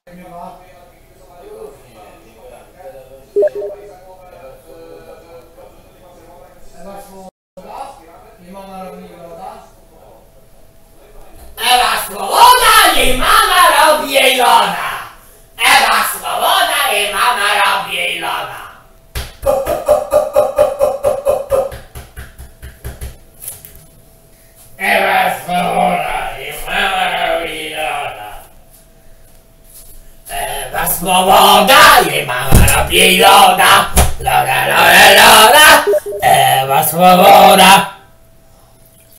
Ewa Swoboda, jej mama robi jej loda. Ewa Swoboda, jej mama robi jej loda. Ewa Swoboda, jej mama robi jej loda. Ewa Swoboda, jej mama robi jej loda. Loda, loda, loda. Ewa Swoboda.